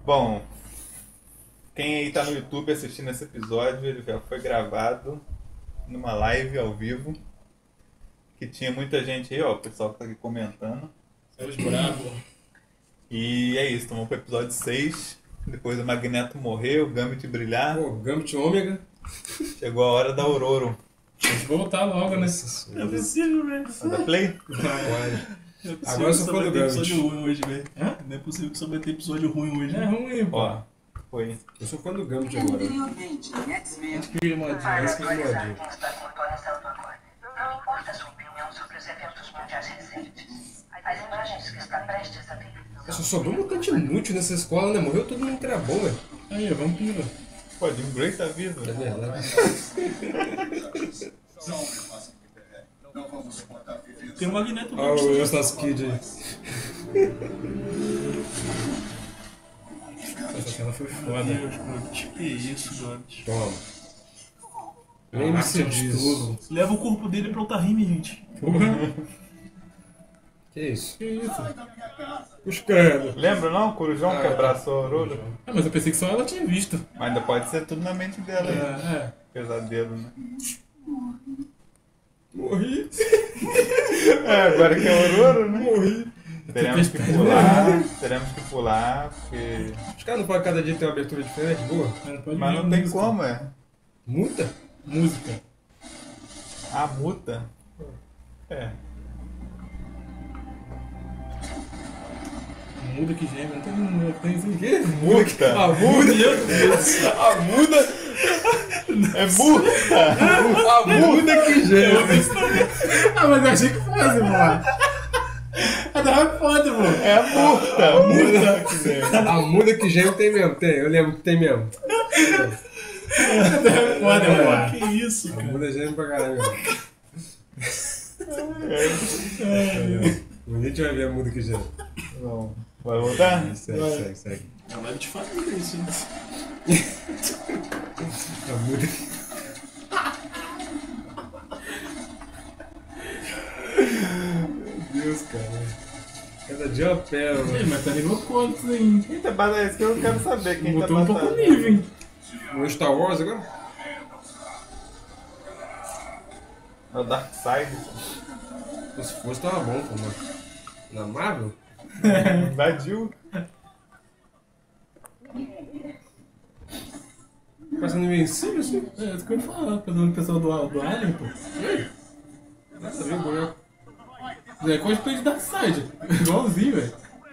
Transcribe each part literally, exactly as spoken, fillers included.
Bom, quem aí tá no YouTube assistindo esse episódio, ele já foi gravado numa live ao vivo, que tinha muita gente aí, ó, o pessoal que tá aqui comentando. Os bravos. E é isso, estamos pro episódio seis, depois o Magneto morreu, o Gambit brilhar, Pô, Gambit Ômega. chegou a hora da Aurora. Tem que voltar logo, né? Não é possível, velho. Manda play? Vai. Não é possível Agora eu sou que só fã vai do ter Gambit. episódio ruim hoje, velho. Hã? Não é possível que só vai ter episódio ruim hoje. É né? ruim, pô. Ó, foi. Eu sou fã do Gambit agora. Acho que ele é modinho. Parece que é modinho. Não importa a sua opinião sobre os eventos mundiais recentes. As imagens que está prestes a ver. Só sobrou um mutante inútil nessa escola, né? Morreu todo mundo que era bom, velho. Aí, vampiro. Pô, Jim Grey tá vivo. É verdade. Tem o Magneto Olha Gambit. o Eustace Kid aí. Essa cena foi Meu foda. Deus, Gambit. Que isso, Gambit. Toma. Lembre-se Arte disso. gostoso. Leva o corpo dele pra outra rime, gente. Porra. Que isso? Que isso? Os credo. Lembra não? O Corujão Ah, que abraçou a Aurora? Ah, mas eu pensei que só ela tinha visto. Mas ainda pode ser tudo na mente dela, né? É, é. Pesadelo, né? Morri. É, agora que é a Aurora, né? Morri. Teremos que Tempestade. pular, teremos que pular, porque... Os caras não podem cada dia ter uma abertura diferente, boa? Mas pode Mas ver não tem música. como, é. Muita? Música. A muta. É. Muda que gêmeo. Não tem, não tem isso aqui. Que? Muta. A muda? A muda? É muta! A muda que gêmeo. Ah, mas eu achei que fosse, mano. Ah, tava foda, mano. É a muta! A muta que vem. A muda que gêmeo tem mesmo, tem. Eu lembro que tem mesmo. Tava foda, mano. Que isso, A cara. muda gêmeo pra caralho. Um dia a gente vai ver a muda que gêmeo. Bom, vai voltar? Segue, segue, segue. É uma live de família isso, hein? A muda. Meu Deus, cara. Cada dia uma pérola. Ih, mas tá nível quanto, hein? Quem tá batendo? É isso que eu quero saber. Quem Botou tá um pouco batendo? nível, hein? No Star Wars agora? É o Darkseid. Se fosse, tava bom, pô, mano. Na Marvel? Invadiu. Passando invencível assim? É isso que eu ia falar. Fazendo o pessoal do, do Alien, pô. Nada a ver o boneco. É cosplay de Darkseid. Igualzinho, velho.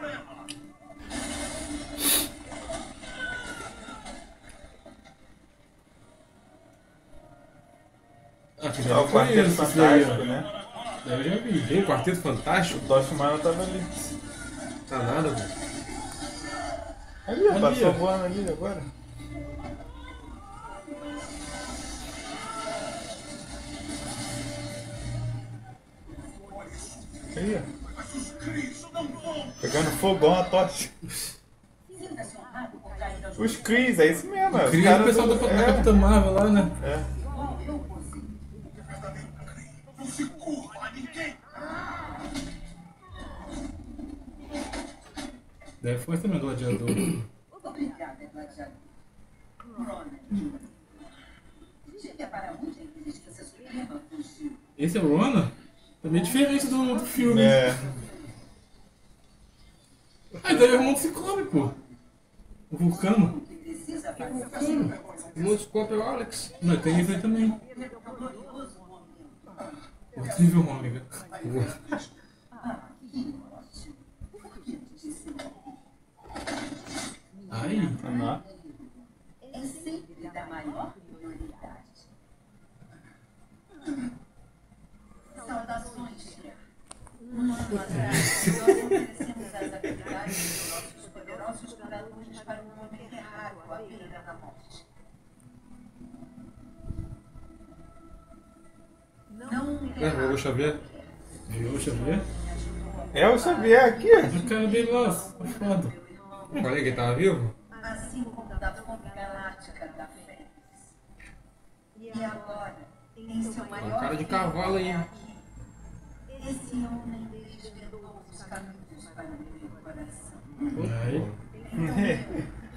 Ah, que É já o Quarteto conheço esse daí, Fantástico, ó. né? Daí eu já vi. Tem um Quarteto Fantástico? O Tosh Humano tava ali. Tá nada, pô. Ali, ó, Ali, passou ó. voando ali agora. Aí, ó. Pegando fogão a tocha. Os Cris, é isso mesmo. é. Os Cria o caras pessoal da, do- da é, Capitã Marvel lá, né? é. Deve foi também gladiador. Obrigada, gladiador. Ronald. Diga para onde a inteligência suprema fugiu. Esse é o Rona? Também diferente do, do filme. É. Ah, daí é o irmão do Ciclope, pô. O Vulcano. Que precisa fazer Vulcano. O Multiscope é o Alex. Mas tem esse aí também. um glorioso momento. O Trivial Ômega. Ah, que ótimo. Por que disse Aí. Vamos lá. é sempre da maior prioridade. Saudações, chefe. Um ano atrás, nós oferecemos as habilidades dos nossos poderosos curadores para um homem errado à beira da morte. Não É, o Xavier. Viu, Xavier? É o Xavier aqui. O cara dele lá, safado. Falei que ele tava vivo? assim como da fome galáctica da Fênix. E agora, em seu Tá maior um cara de cavalo aí. esse homem desvendou os caminhos para o meu coração. Aí.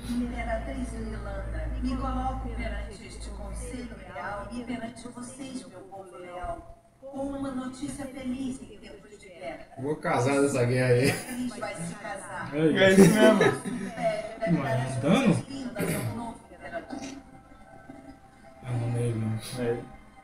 Imperatriz Lilandra, me coloco perante este Conselho Real e perante vocês, meu povo leal, com uma notícia feliz em tempos de guerra. Vou casar nessa guerra aí. Imperatriz vai se casar. É isso mesmo. Império deve dar as Mandando? boas-vindas ao novo imperador. Ah, não é ele, não. É.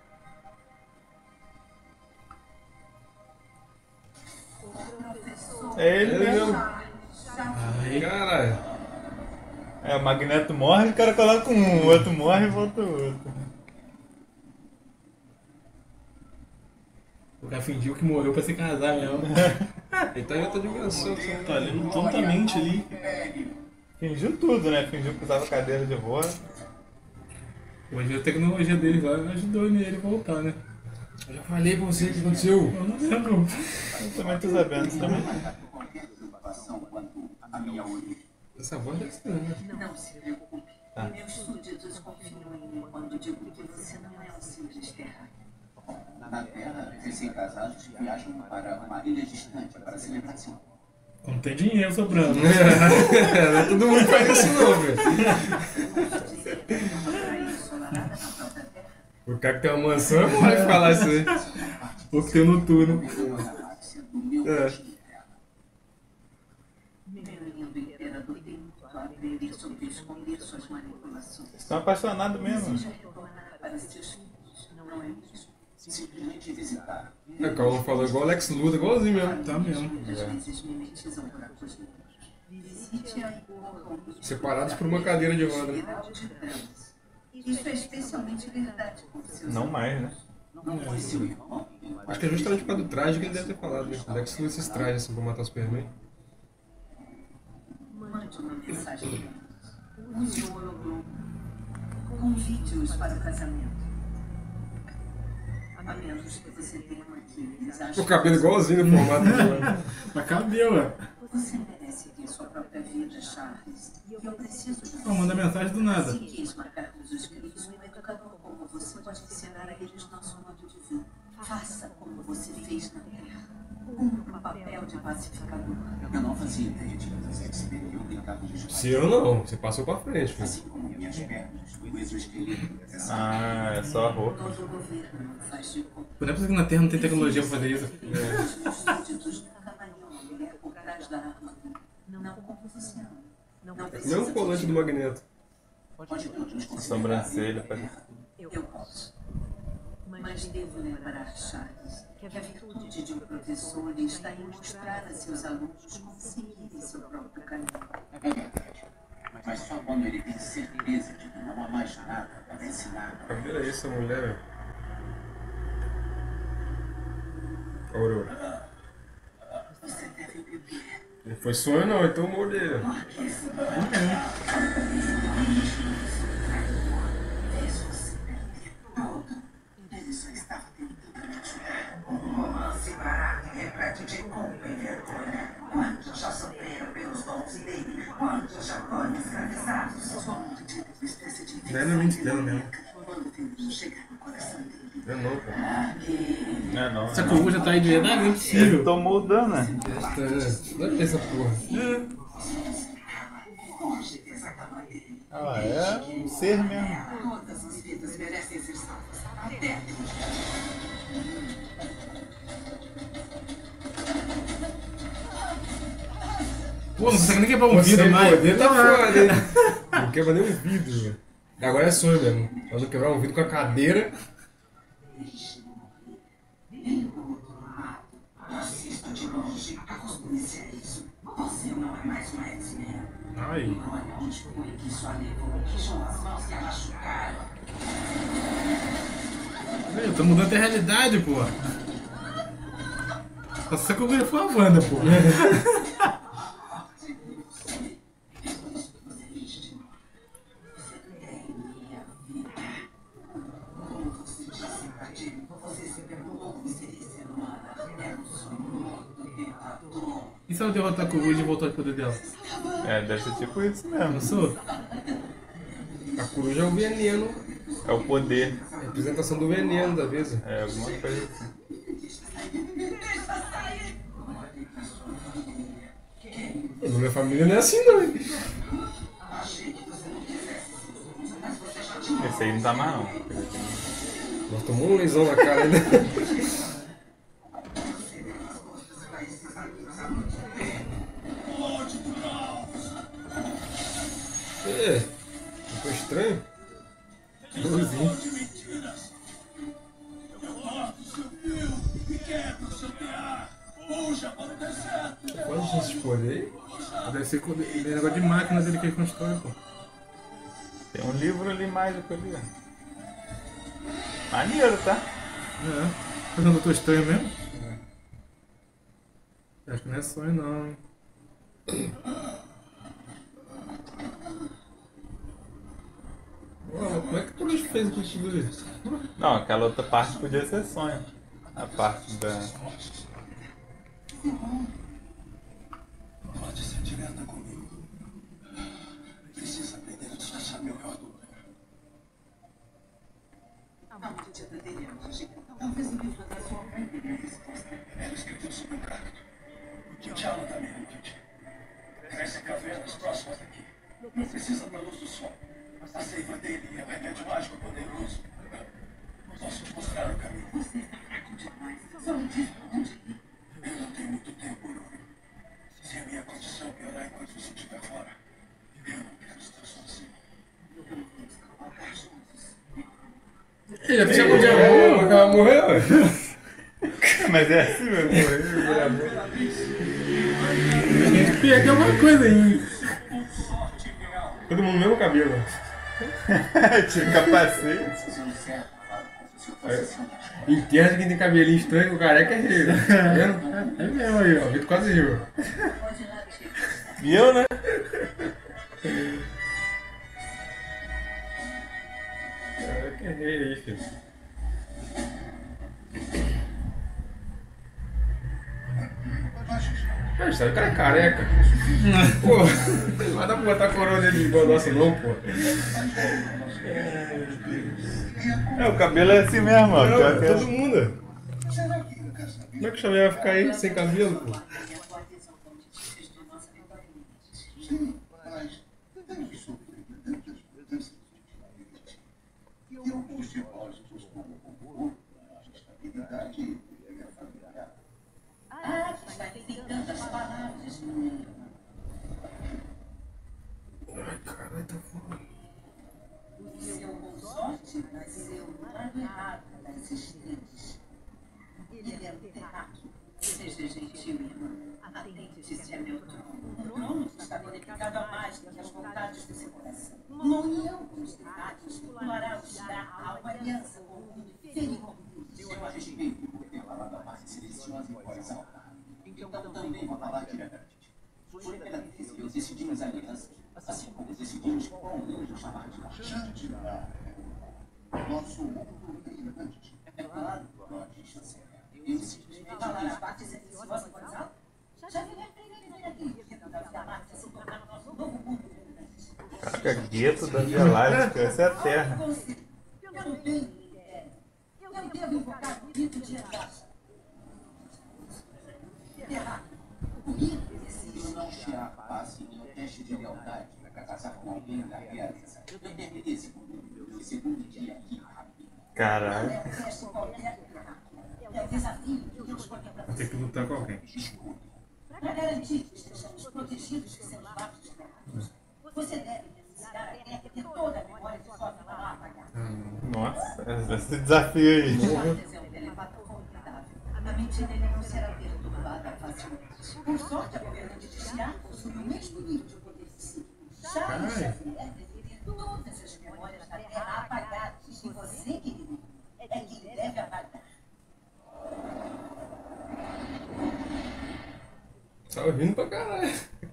Professor É ele Ele mesmo. Charles Aí, Caralho. É, o Magneto morre, o cara coloca um, o outro morre e volta o outro. o cara fingiu que morreu pra se casar mesmo. Ele tá em outra dimensão. só. Tá lendo tontamente ali. Fingiu tudo, né? Fingiu que usava cadeira de roda. Hoje a tecnologia deles lá ajudou ele a voltar, né? Eu já falei pra você o que aconteceu. Eu não lembro. Eu também tô sabendo também. Essa voz é estranha. Não se preocupe. Tá. Meus súditos confiam em mim quando digo que você não é um simples terra. Na Terra, recém-casados viajam para uma ilha distante para celebração. Não tem dinheiro sobrando. Não é todo mundo que faz isso não, velho. O cara que tem uma mansão não vai falar isso aí. Ou que tem no turno. É. Meu lindo imperador tem muito a aprender sobre esconder suas manipulações. Estão apaixonados mesmo. Seja retornar para seus filhos, não é mesmo? Simplesmente visitar. O Calma falou igual o Lex Luthor, igualzinho mesmo. Tá mesmo. Muitas vezes mimetizam buracos negros. Visite a Igor Separados por uma cadeira de roda. de trans. Isso é especialmente verdade com seus Não mais, né? Não foi seu irmão? Acho que é justamente por causa do traje que ele deve ter falado, né? O Lex Luthor esses trajes assim pra matar o Superman. Mande uma mensagem. Use o holograma. Convide-os para o casamento. A menos que você tenha uma que eles acham O cabelo igualzinho no formato dele. Mas cadê, ué? Você merece ter sua própria vida, Charles. E eu preciso de Pô, manda mensagem do nada. Se quis marcar os espíritos, um educador como você pode ensinar a eles nosso modo de vida. Faça como você fez na Terra. Cumpra o papel de pacificador. Eu não fazia ideia de que os X-Men iam tentar me desfazer. Se eu não, você passou pra frente, filho. Assim como minhas pernas, o exoesqueleto dessa Ah, é só a roupa. Todo o governo faz de conta. Não é possível que na Terra não tem tecnologia pra fazer isso. Os súditos nunca variam a mulher por trás da armadura. Não como você ama. Não precisa Mesmo o colante do Magneto. Pode todos nos A considerar. sobrancelha. parece. Eu posso. Mas devo lembrar, Charles, que a virtude de um professor está em mostrar a seus alunos como seguirem seu próprio caminho. É verdade. Mas só quando ele tem certeza de que não há mais nada para ensinar. Cabelo é isso, essa mulher, velho. Aurora. Você deve beber. Não foi sonho não, então morder. Fez você perder tudo. Ele só estava tentando me ajudar. Se parar me repete de culpa e vergonha. Quantos já sofreram pelos dons dele? Quantos já foram escravizados? Quanto de uma espécie de Não é na mente dela mesmo. quando temos chegar no coração dele. Não é não, cara. Não é não. Essa coruja tá aí de verdade? Não é Ele possível. tomou o dano, né? Deve ter essa porra. Ah, é um ser mesmo. Todas as vidas merecem ser salvas. Até Pô, não consegue nem quebrar um Você vidro mais. poder tá foda, hein? Não quebra nem um vidro, velho. Agora é sonho mesmo. Nós vamos quebrar um vidro com a cadeira. assista de longe. Acostume-se a isso. Você não é mais um X-Men. Ai. Olha onde foi que isso a levou. Que são as mãos que a machucaram. Eu tô mudando até a realidade, pô. Nossa, essa coruja foi a Wanda, pô. E se ela derrotar a coruja e voltar ao poder dela? É, deve ser tipo isso mesmo. Pensou? A coruja é o veneno. É o poder. A representação do veneno da vez. É alguma coisa assim. Na minha família não é assim não, hein? Esse aí não tá mais não. Nós tomamos um lesão na cara ainda. É, ficou estranho. Luzinho. Quantos são esses poderes aí? Deve ser quando- ele é negócio de máquina dele que ele constrói, pô. Tem um livro ali mágico ali, ó. Maneiro, tá? É. Fazendo doutor estranho mesmo? Acho que não é sonho não, hein? Ué, como é que tu não fez com isso tudo isso? Não, aquela outra parte podia ser sonho. A parte da... Pode ser direta comigo. Precisa aprender a disfarçar meu reator. A maldita dele é gigante. Talvez o livro da sua mãe tenha resposta. Ela escreveu sobre um cacto. O que te ama também, Kit. Cresce em cavernas próximas daqui. Não precisa da luz do sol. A seiva dele é um remédio mágico poderoso. Posso mostrar o caminho. Você está fraco demais. Só me diz pra onde ir. Eu não tenho muito tempo, Aurora. Se a minha condição piorar enquanto você estiver fora, eu não quero estar sozinho. Ele já te chamou de amor, porque ela morreu. Mas é assim mesmo. Perdeu alguma coisa aí. Todo mundo mesmo cabelo. Tinha capacete. Fazendo certo, claro. Se eu É. fosse assim, Entende quem tem cabelinho estranho, o careca é ele. Tá vendo? É mesmo aí, ó. O Vitor quase riu. pode lá, Chico. E eu, né? Careca é ele aí, filho. Ah, sabe, o cara é careca. Pô, não vai dar pra botar coroa nele igual a nossa não, pô. É, o cabelo é assim mesmo, ó. Não, Pior que é. todo mundo. Como é que o Xavier vai ficar aí sem cabelo, pô? Eu puxei olhos dos como a estabilidade e a familiar. Ah, mas vai ter tantas palavras. Ai, caralho, tá foda. O seu consorte nasceu lá no errado das estrelas. Ele é um terráqueo. Seja gentil, irmã. Atente-se a meu trono. O trono está conectado a mais do que as vontades do seu coração. Uma união com os terráqueos fará os dar a uma aliança com o mundo feio como Deus. Eu a respeito por ter falado a parte silenciosa em voz alta. Então também vou falar diretamente. Foi pela defesa que eu decidimos a aliança, assim como decidimos qual anjo chamar de marchante de ar. Nosso mundo reinante. É claro, Lorde Chanceler. Eu simplesmente Falar as partes silenciosas em voz alta? Já viu a primeira aqui que da Via Láctea se tornar o nosso novo mundo reinante. Caraca, gueto da Via Láctea. Essa é a Terra. Pelo bem do Império, eu devo invocar o rito de Egacha. Terráqueo, o rito desse eu não tirar a paz em um teste de lealdade para casar com alguém da realeza. Eu terminei esse mundo, esse segundo dia aqui rápido. Caralho. é um teste qualquer do terráqueo. É o desafio que Deus põe para Vai ter que lutar com alguém. Para garantir que estejamos protegidos de seus lados de terra. Você deve necessitar a terra ter toda a memória de sua vida lá apagada. Nossa, esse desafio aí. Charles é um telepato formidável. A mente dele não será perturbada facilmente. Com sorte, a governante de Chiara possui o mesmo nível de poder físico. Charles Ai. Xavier deve ter todas as memórias da Terra apagadas. E você, querido, é quem deve apagar. Tava vindo pra caralho.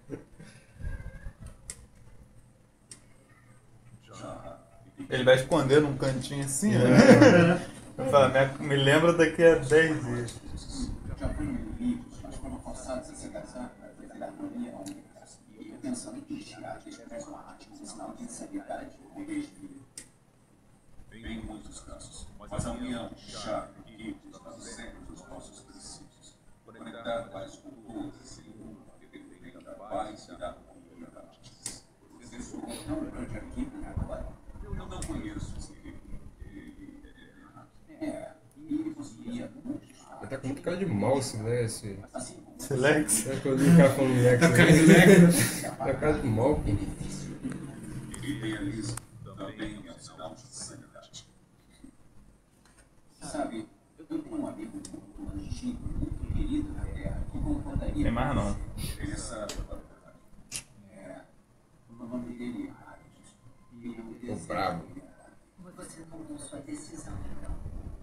Ele vai esconder num cantinho assim, né? Eu falo, me, me lembra daqui a dez dias. Já fui inimigos, mas foram forçados a se casar para trazer harmonia ao universo. E eu pensando que Chiara estivesse uma arte, um sinal de insanidade ou desvio. Em muitos casos, mas a união de Chiara e Deus está sempre dos nossos princípios, conectado às culturas e segundo a perfeita da paz e da harmonia da justiça. Vocês foram tão grande aqui agora? Eu não conheço os muito cara de mouse, né? Esse... Silex. É que eu li o cara falando Lex. Tá cara de Lex. É cara de mal, pô. Sabe, eu tenho um amigo muito antigo, muito querido na Terra, que concordaria. Tem mais não. Essa... É. O nome dele é Harris. E eu Tô desejo. brabo. Você mudou sua decisão, então.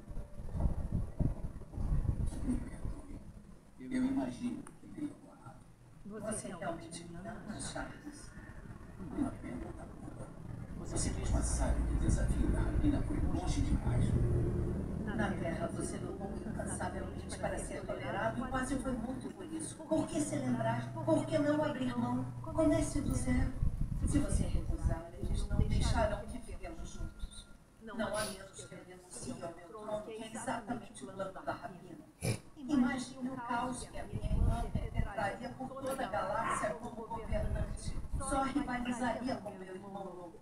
Eu imagino que tenho errado. Você realmente me ama, Charles? Uma pena da culpa. Você mesma sabe que o desafio da Rabina foi longe demais. Na Terra, você lutou incansavelmente para ser tolerado e quase foi morto por isso. Por que se lembrar? Por que não abrir mão? Comece do zero. Se você recusar, eles não deixarão que vivemos juntos. Não há menos que eu denuncie ao meu trono, que é exatamente o plano da Rabina. Imagine o caos que a minha irmã perpetraria por toda a galáxia como governante. Só rivalizaria com meu irmão louco.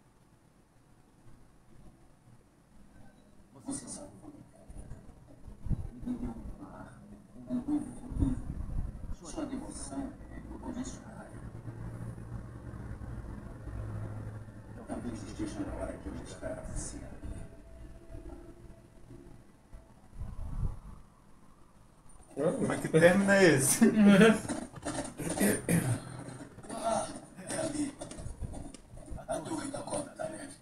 Você sabe como é. Me deu um lar, um novo futuro. Sua devoção é incondicional. Talvez esteja na hora de eu mostrar a você. Mas que término é esse? É ali. A torre da cobra da neve.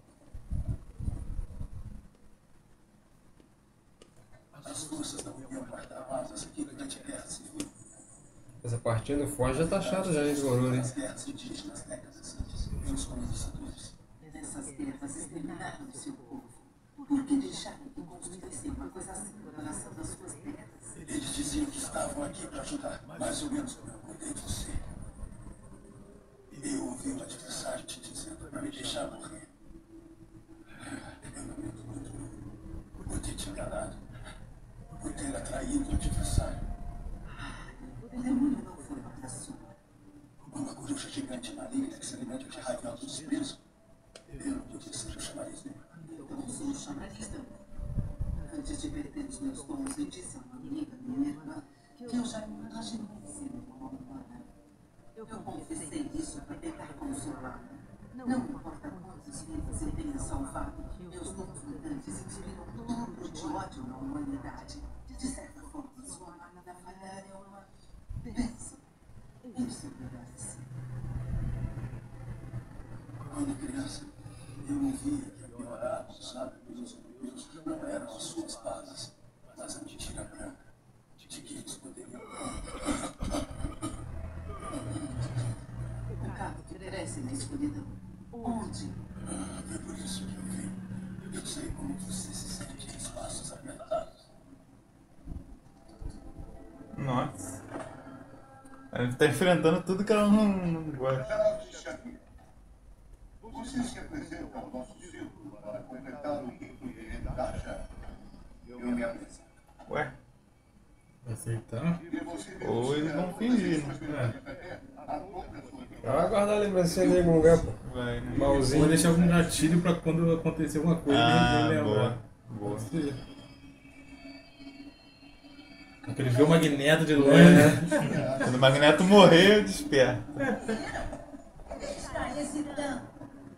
As forças da União guarda-asas aqui durante a guerra civil. Essa partida no Forte já tá chata já, hein, do Gororo, hein? As guerras indígenas décadas antes. Meus colonizadores. Essas guerras exterminaram o seu povo. Por que deixaram que construíssem uma coisa assim no coração das suas terras? Eles diziam que estavam aqui para ajudar, mais ou menos como eu cuidei de você. E eu ouvi o adversário te dizendo para me deixar morrer. Eu não me muito por ter te enganado, por ter atraído o adversário. O demônio não foi obra sua. Uma coruja gigante maligna que se alimenta de raiva do desprezo. Eu não podia ser o chamariz dele. Eu sou o chamariz da Antes de perder os meus dons, eu disse a uma amiga, minha irmã, que eu já me imaginei sendo uma humana. Eu confessei isso para tentar consolá-la. Não importa quantos vivos ele tenha salvado, meus dons mutantes inspiram todo de ódio na humanidade. De certa forma, sua máquina falhar é uma bênção. Isso merece. Quando criança, eu ouvia que a pior dos lábios meus não eram as suas balas, mas a mentira branca de que eles poderiam. O carro cresce na escuridão. Onde? É por isso que eu vim. Eu sei como você se sente em espaços apertados. Nossa. Ela tá enfrentando tudo que ela não, não gosta. Você se apresenta ao nosso círculo para completar o rito de Rendacha. Eu me apresento. Ué? Aceitar? E você Ou eles vão fingir, né? Vai guardar a lembrancinha dele em algum lugar, pô. Vai, né? Vou Malzinho. deixar algum gatilho pra quando acontecer alguma coisa Ah, ninguém boa. lembrar. Boa. Pode ser. Aquele vê o magneto de longe. É. Quando o Magneto morrer, eu desperto. Está hesitando.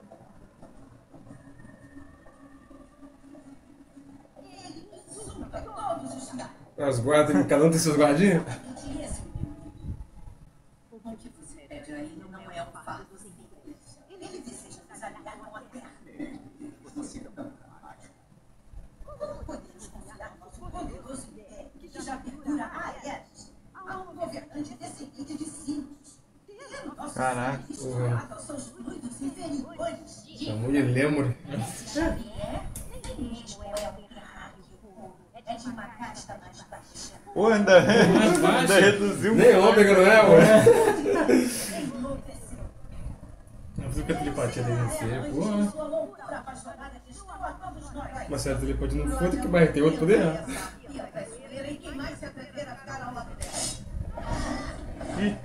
Ele insulta todos os caras. As guardas, cada um tem seus guardinhos? E esse menino? O que você pede a ele não é um fardo simples. Ele deseja desaliar com a terra. Você é tão dramático. Como podemos confiar nosso poderoso império que já perdura há eras a um governante descendente de símbolos? Nossos Caraca, filhos porra. matam seus fluidos inferiores. Chamou de Lemur. Xavier, nem mesmo é o enterrado de fogo. É de uma casta mais baixa. Pô, ainda, ainda reduziu Nem ômega não é, ué. Enlouqueceu. Não fiz o que a telepatia deve ser, porra. Sua loucura apaixonada destrua todos nós. Mas se a telepatia não for, tem que mais ter outro poder. Essa pia brasileira e quem mais se atrever a ficar ao lado dela.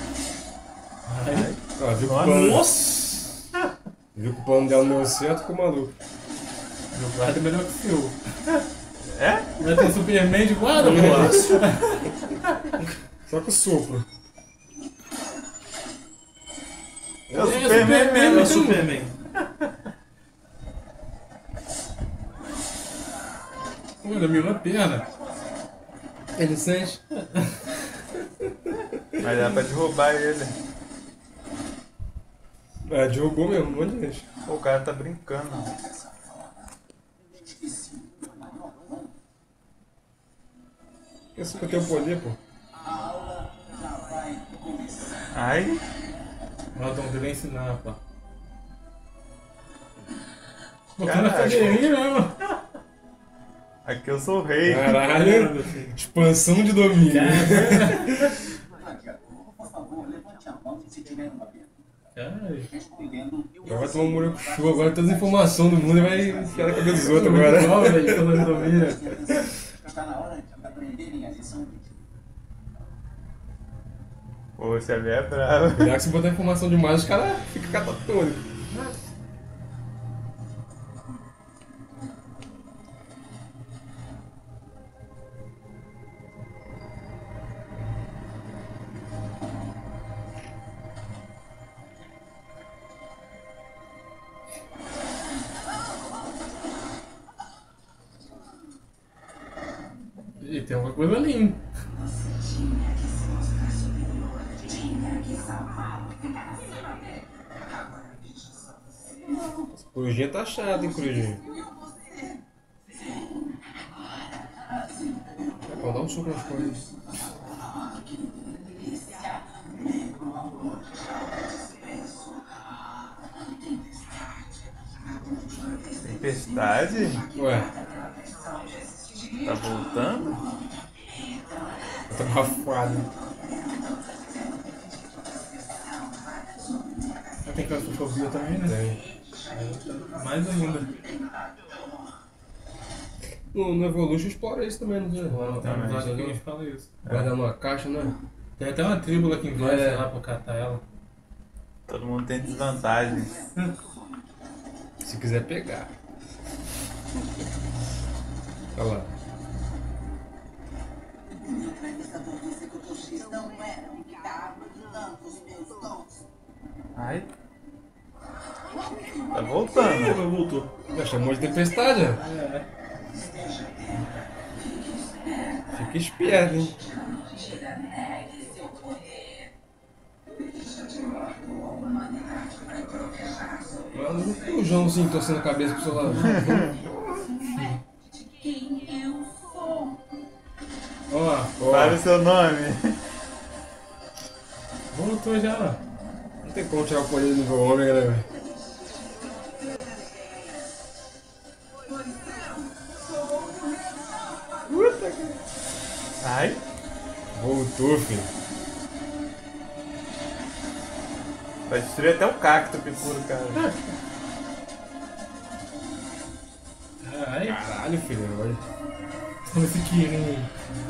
Ó, viu que o plano, Nossa! viu que o plano dela não deu certo, ficou maluco. Meu guarda é melhor que o seu. É? Vai ter um Superman de guarda, pô. Só com o sopro. É o É, Superman Superman, É o mesmo. Superman. Pô, ele mirou a perna. Ele sente. Mas dá pra derrubar ele. É, derrubou mesmo, um monte de gente. Pô, o cara tá brincando. Esse que eu tenho poder, pô. Ai, Ó, o dom dele é ensinar, pô. Botando a Caraca. cadeirinha mesmo. aqui eu sou o rei. Caralho. Expansão de domínio. Por favor, levante a mão se tiver uma pergunta. Caralho. Respondendo, Agora vai tomar um muro com show, agora todas as informações do mundo e vai enfiar na cabeça dos outros agora. Igual, velho, quando ele domina. está na hora de aprenderem a lição. Pô, você é bravo. Cuidado que se botar informação demais, os caras ficam catatônicos. Ih, tem alguma coisa ali, hein? Corujinha tá chato, hein, Corujinha? Pode dar um soco nas coisas. Tempestade? Ué, Tá voltando? tá bafado. Tem claustrofobia também, né? Tem. Mais ainda. No, no Evolution explora isso também, não tem? Lá no Também. episódio que a gente fala isso. Guardar numa caixa, né? Tem até uma tribula que vai É. lá pra catar ela. Todo mundo tem desvantagem. Se quiser pegar. Olha lá. O entrevistador disse que o X não era o que estava dando os meus dons. Ai. Tá voltando. Pô, voltou. Já chamou de tempestade, ó. É. Fica esperto, hein? Olha o Joãozinho torcendo a cabeça pro seu lado. Quem eu sou? Ó, Fala o seu nome. voltou já, ó. Não tem como tirar o poder do nível ômega, né, velho? Ai. Voltou, filho. Vai destruir até o cacto que cura o cara. Ai, Caralho, filho. Olha. olha esse Kirin.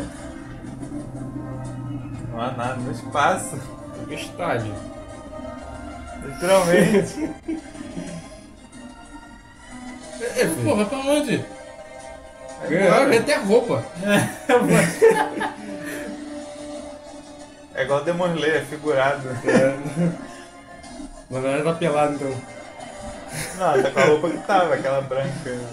Não há nada no espaço. Tempestade. Literalmente. É, filho. Pô, vai pra onde? Ganhou até roupa. É igual Demon Slayer, figurado. É. Na verdade tá pelado, então. Não, tá com a roupa que tava, aquela branca.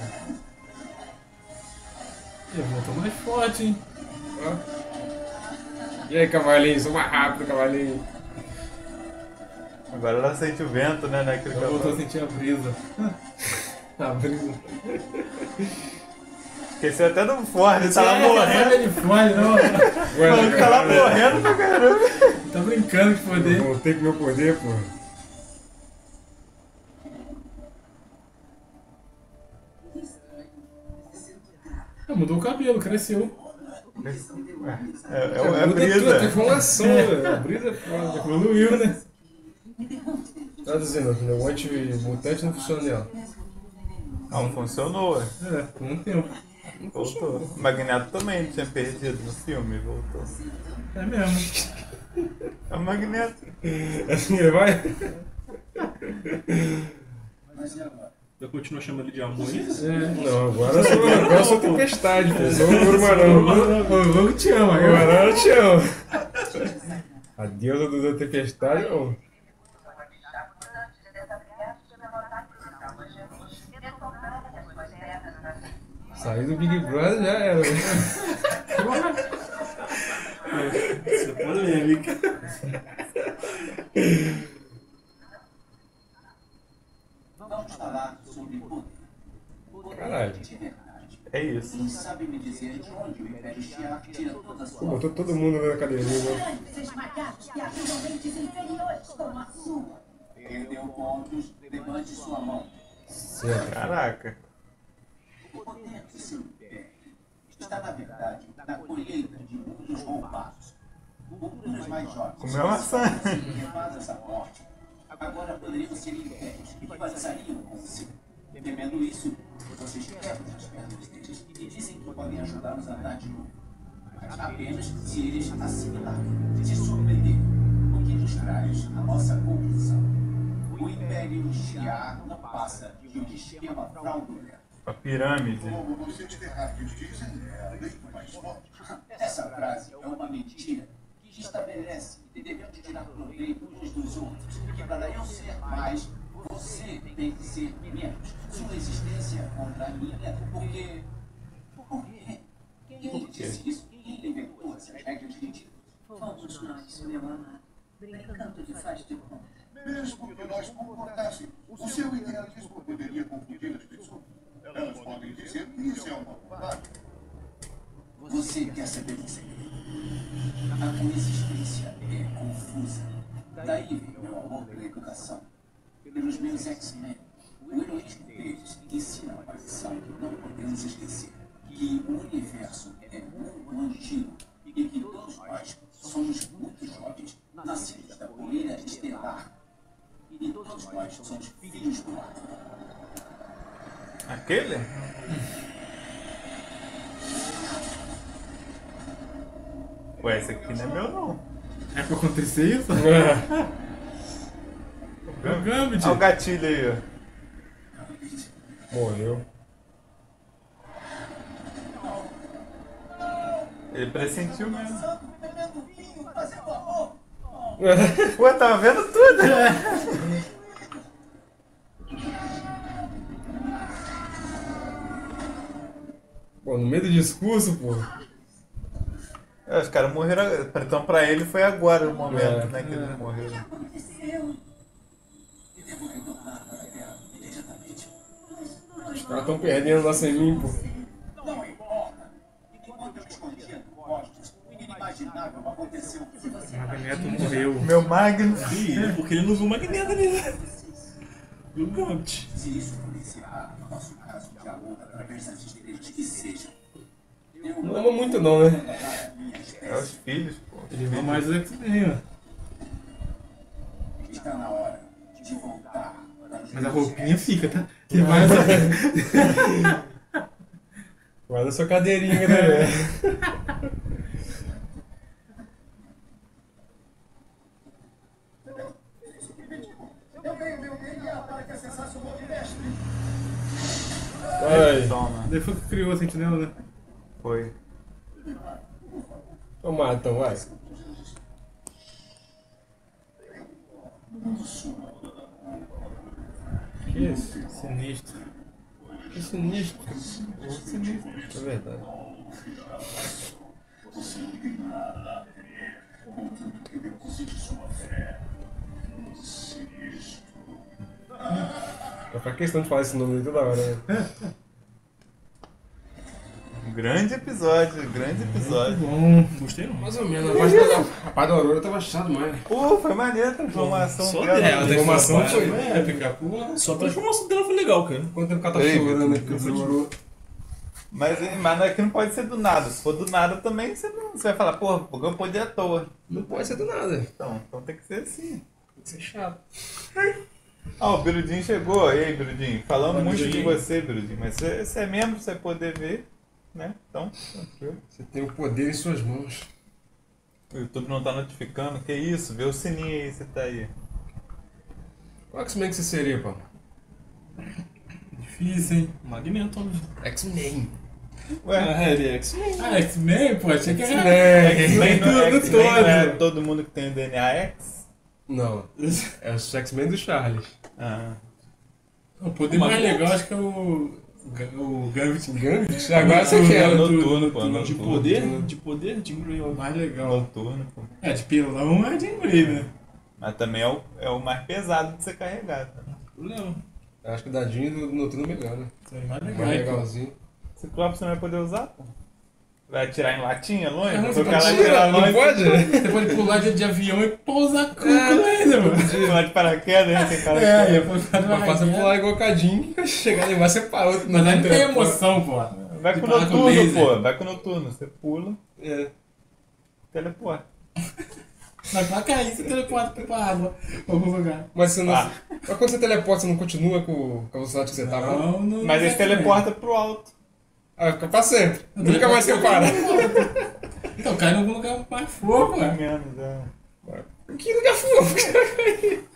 Ele voltou mais forte, hein? Ó. E aí, cavalinho? Sou mais rápido, cavalinho. Agora ela sente o vento, né? Naquele Ela voltou a cavalo. sentir a brisa. A brisa. Esqueceu até do Ford, tá lá morrendo. Ele foge, não. Mano, tá lá morrendo pra caramba. Tá brincando de poder. Eu voltei com meu poder, pô. Ah, mudou o cabelo, cresceu. É, é, é a Muda tudo, tem brisa. informação, velho. A brisa é foda. Evoluiu, né? Traduzindo, né? o anti-mutante não funciona nela. Não, funcionou. É, por um tempo. Voltou. O Magneto também tinha perdido no filme, voltou. É mesmo. É o Magneto. Assim ele vai? Mas e agora? Eu continuo chamando ele de amor. Não, agora eu sou, agora eu sou tempestade, pô. Eu sou o Urmarão. O Logo te ama, eu. Agora eu te amo. A deusa do tempestade, não. Sair do Big Brother já era. Isso é polêmica. Vamos falar sobre poder. Poder Caralho. de verdade. É isso. Quem sabe me dizer de onde o Império Shiar tira toda a Pô, sua... botou todo mundo na academia, né? Esses macacos que ajudam mentes inferiores como a sua. Perdeu pontos, levante sua mão. Certo. Caraca. O poder do seu império está, na verdade, na colheita de mundos roubados. Culturas mais jovens. Comeu maçã. Levadas à morte. Agora poderiam ser impérios que rivalizariam com você. Temendo isso, vocês quebram as pernas deles e dizem que podem ajudá-los a andar de novo. Mas apenas se eles assimilarem, se submeterem. O que nos traz a nossa conclusão. O Império Shiar não passa de um esquema fraudulento. A pirâmide. Como vocês terráqueos dizem, é a lei mais forte. Essa frase é uma mentira que estabelece que devemos tirar proveito uns dos outros, que para eu ser mais, você tem que ser menos. Sua existência contra a minha, porque... Por quê? Quem disse isso? Quem inventou essas regras ridículas? Fomos nós, meu amado, brincando de faz de conta. Mesmo que nós concordássemos, o seu idealismo poderia confundir as pessoas. Elas podem dizer que isso é uma bobagem. Você quer saber o segredo? A coexistência é confusa. Daí vem meu amor pela educação. Pelos meus X-Men, o heroísmo deles ensina uma lição que não podemos esquecer. Que o universo é muito antigo e que todos nós somos muito jovens, nascidos da poeira estelar. E todos nós somos filhos do ar. Aquele? Ué, esse aqui não é meu, não. É pra acontecer isso? É o Gambit. Olha o gatilho aí, ó. Morreu. Ele pressentiu mesmo. Pô, tava vendo tudo. Pô, no meio do discurso, pô. É, os caras morreram. Então pra ele foi agora o momento, É. né, que eles morreram. Aconteceu. Os caras tão perdendo nossa em mim, pô. Não importa. Enquanto eu escondia postos, o inimaginável aconteceu. O Magneto morreu. Meu Magno. Ih, porque ele não viu o Magneto ali, né? Viu o Gambit. Se isso for encerrar o nosso caso de amor através das estrelas que sejam, eu Não ama muito não, né? dar a minha espécie. É os filhos, pô. Ele vai mais do X-Men, ó. Está na hora de voltar para os Mas a meus roupinha fica, tá? Tem mais a... Guarda sua cadeirinha, né? Eu ganhei meu D N A para que acessasse o modo mestre. Ai, Toma. Daí foi que criou a sentinela, né? Foi. então mata, então, vai. Que isso? Sinistro. Que sinistro. Sinistro. É verdade. É pra questão de falar esse nome aí toda hora, né? Grande episódio, grande episódio. Bom. Gostei não. Mais ou menos. A parte da, a parte da Aurora tava chato demais. Pô, foi maneiro a transformação Só dela. dela, A transformação foi É, épica, pô. Só a transformação dela foi legal, cara. Quanto tempo que ela tá Ei, chorando, né? Porque demorou. Mas, mas não é que não pode ser do nada. Se for do nada também, você, não, você vai falar, porra, porque eu poder à toa. Não pode ser do nada. Então, então tem que ser assim. Tem que ser chato. Ah, o Birudinho chegou. E aí, Birudinho? Falando Oi, muito de Birudinho. você, Birudinho. Mas você, você é membro, você vai poder ver, né? Então, tranquilo. Você tem o poder em suas mãos. O YouTube não tá notificando. Que isso? Vê o sininho aí, você tá aí. Qual X-Men que você seria, pô? Difícil, hein? Magneto. X-Men. Ué, É, ele é X-Men. Ah, X-Men, pô, achei que era. X-Men não, tudo X-Men não é todo. todo mundo que tem D N A X? Não. É os X-Men do Charles. Ah. O poder mais legal acho que é o. O Gambit. Gambit? Agora você Noturno, quer. É noturno, noturno, pô. noturno. De Noturno. poder? De poder? Jean Grey. O mais legal. Noturno, pô. É, de pilão é de Grey, né? Mas também é o, é o mais pesado de ser carregado. Né? O Leão. Acho que o dadinho do Noturno é melhor, né? Isso aí é mais Mais legal. legalzinho. Ciclope você não vai poder usar, pô. Vai atirar em latinha longe? Não, Vai você tocar lá e pode atirar Não longe. pode? Você pode pular de, de avião e pousar cuco ainda, mano. Pular de paraquedas, né? Tem cara É, que- ia pular de Mas passa uma pular igual cadinho, chegar lá embaixo você para outro. Mas aí não tem emoção, pô. Vai com De o parar com noturno, laser. pô. Vai com o noturno. Você pula, É. teleporta. Mas pra cair, você teleporta pra água, pra algum lugar. Mas você não. Ah. Mas quando você teleporta, você não continua com com a velocidade que você tava? Não, não. Mas ele teleporta pro alto. Ah, fica pra sempre. Nunca mais você para. Então cai em algum lugar mais fofo, Pelo ué. menos, é. Que lugar fofo que vai cair.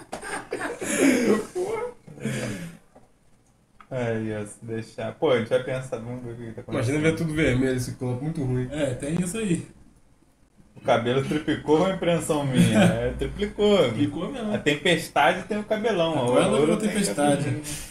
Aí, ó, se deixar. Pô, a gente vai pensar, vamos ver o que tá acontecendo. Imagina ver tudo vermelho, esse corpo muito ruim. É, tem isso aí. O cabelo triplicou ou a impressão minha? É, triplicou. Clicou mesmo. A tempestade tem o cabelão. ó. Agora O ela ouro virou tem tempestade. cabelo.